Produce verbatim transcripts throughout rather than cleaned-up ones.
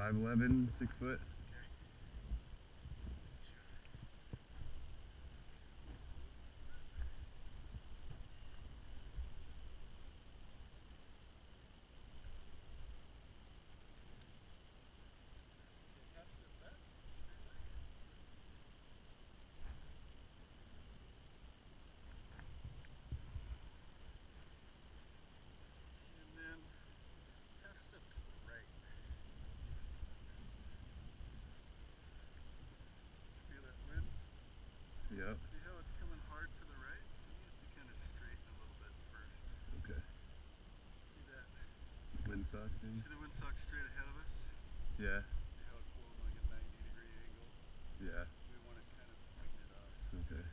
five eleven, six foot. Yep. See how it's coming hard to the right? It needs to kind of straighten a little bit first. Okay. See that? Windsock thing? See the windsock straight ahead of us? Yeah. See how it's blowing like a ninety degree angle? Yeah. We want to kind of pointed up. Okay.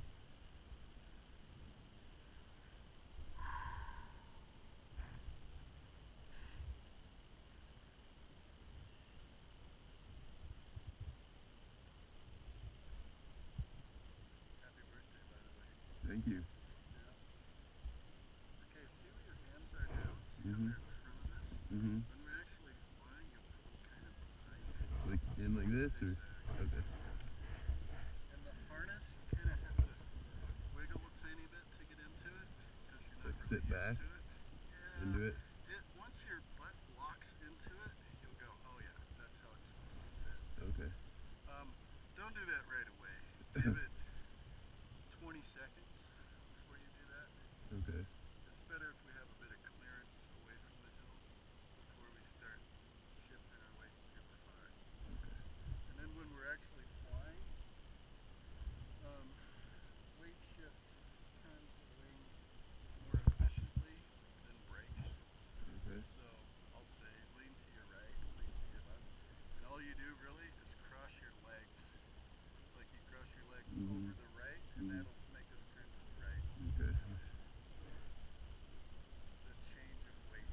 Happy birthday, by the way. Thank you. Yeah. Okay, see where your hands are now? See Mm-hmm. how they're in front of us? Mm-hmm. When we're actually flying, you'll put them kind of behind you. Like in like this or? Exactly. Okay. Yeah. And the harness, you kind of have to wiggle a tiny bit to get into it because you're not Like really sit used back to it. Yeah. into it? It, once your butt locks into it, you'll go, oh yeah, that's how it's supposed to fit. Okay. Um, don't do that right away. Give it twenty seconds before you do that. Okay. It's better if we have a bit of clearance away from the hill before we start shifting our weight super hard. Okay. And then when we're actually flying, um, weight shift turns the wing more efficiently than brakes. Okay. So I'll say lean to your right, lean to your left, and all you do really is cross your legs. Like you cross your legs mm-hmm. over the right, and mm-hmm. that'll make us turn to the right. Okay. The change of weight.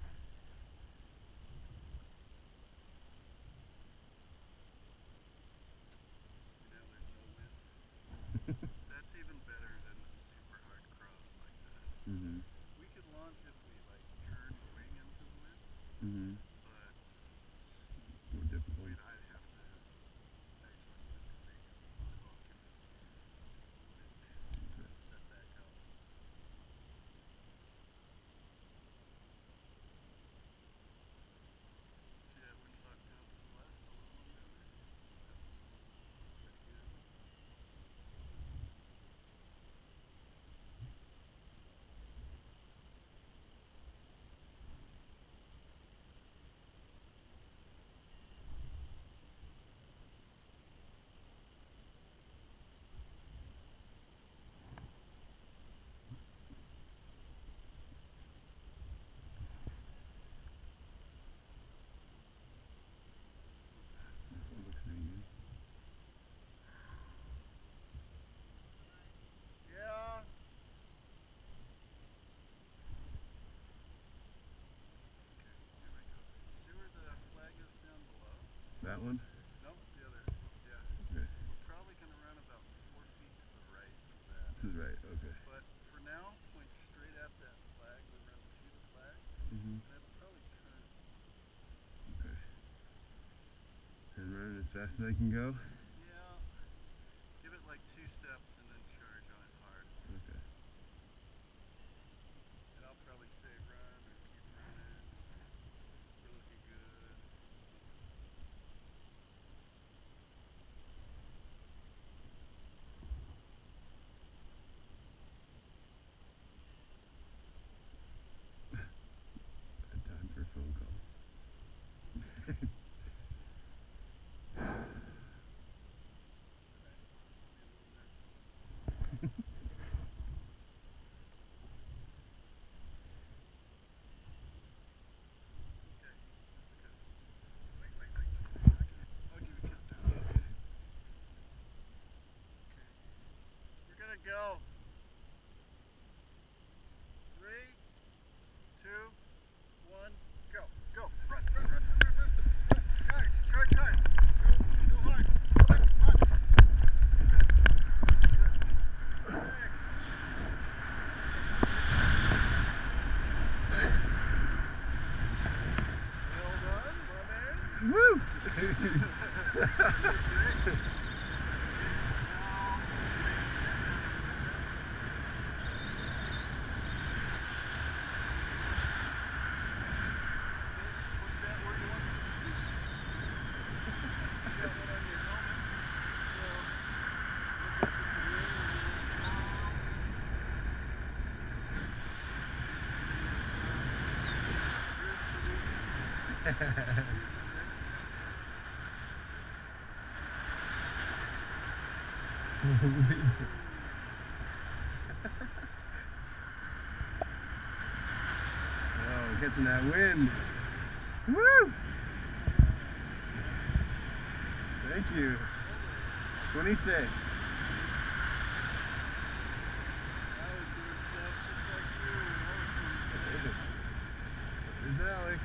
See now there's no wind. That's even better than a super hard cross like that. Mm-hmm. We could launch if we like turn the wing into the wind. Mm-hmm. But it's more difficult. We'd, I'd have to actually even make a hook and move it, okay. set back up. See that windsock down to the left, the little one down there? That's pretty good. That looks pretty good. Yeah. Okay, here we go. See where the flag is down below? That one? Nope, the other. Yeah. Okay. We're probably going to run about four feet to the right of that. To the right, okay. But for now, point straight at that flag. We'll run to the flag, mm-hmm. and it'll probably turn. Okay. And running as fast as I can go? Yeah. Give it like two steps and then charge on it hard. Okay. And I'll probably say run or keep running. We're looking good. Bad time for a phone call. Oh, catching that wind. Woo! Thank you. twenty-six. There's Alex.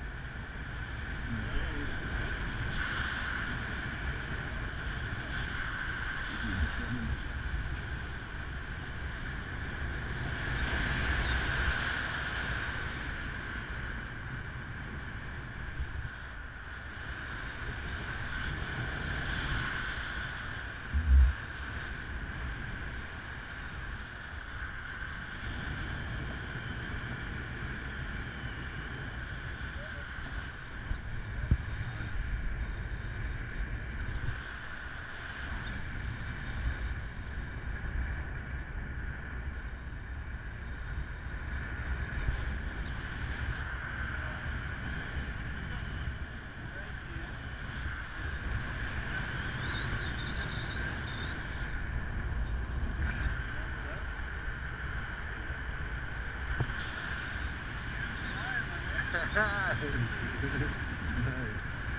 Nice.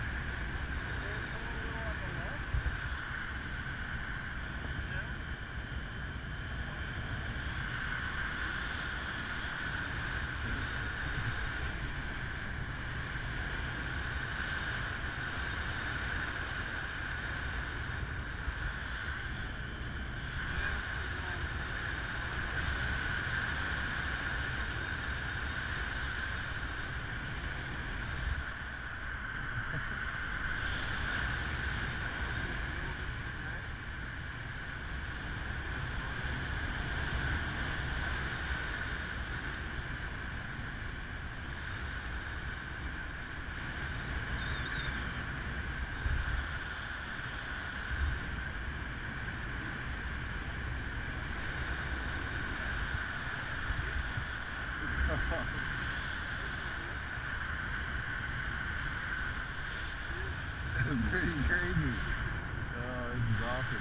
Pretty crazy. Oh, this is awesome.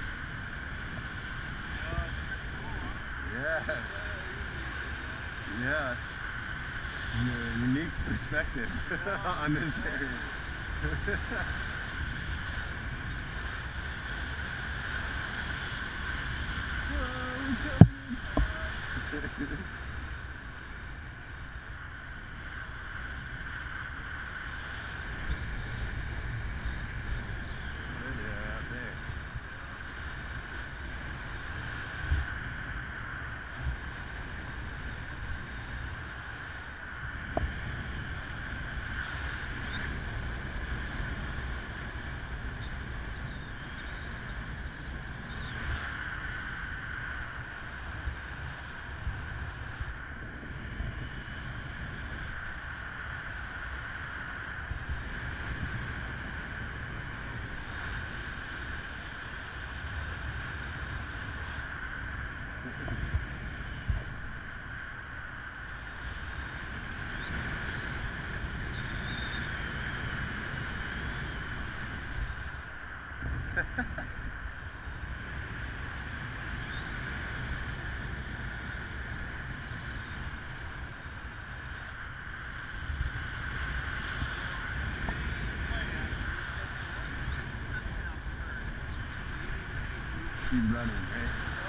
Yeah. Yeah. A unique perspective on this area. Oh, we're coming. Keep running, right?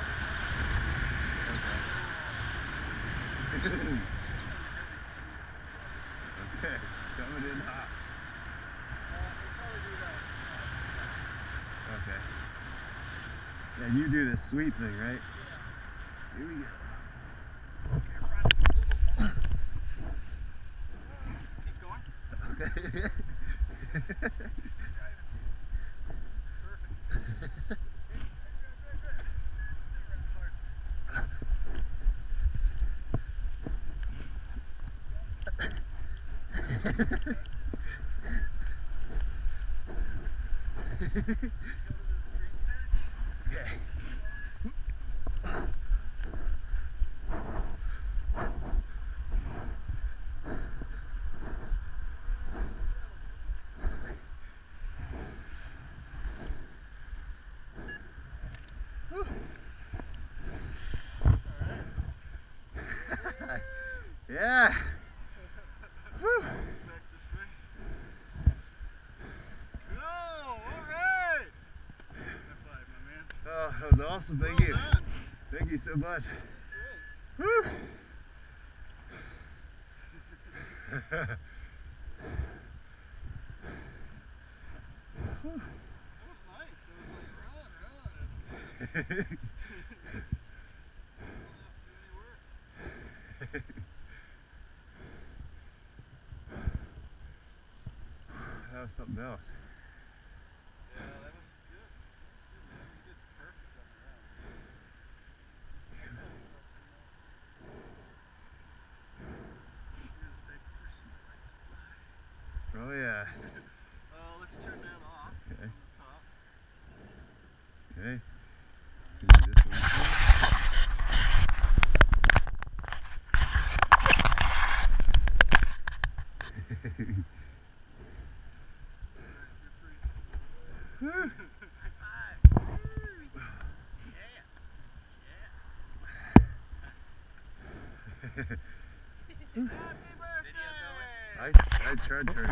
Okay. Okay, coming in hot. Okay. Yeah, you do this sweep thing, right? Here we go. Keep going. Okay. Okay. Yeah. Whew. Back this way. Cool. All right. High five, my man. Oh, that was awesome. Thank Well you. done. Thank you so much. Great. Whew. That was nice. It was like run, run. That's good. That was something else. Yeah, that was good. That was good, man. You did perfect on the round. You're the type of person that likes to fly. Oh yeah. Uh, let's turn that off Okay. on the top. Okay. Can do this one too. Alright, you're free. Happy birthday! I I tried to.